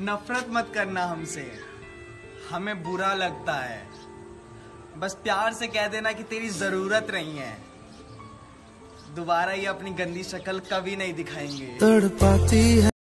नफरत मत करना हमसे, हमें बुरा लगता है। बस प्यार से कह देना कि तेरी जरूरत नहीं है। दोबारा ये अपनी गंदी शक्ल कभी नहीं दिखाएंगे। तड़पाती है।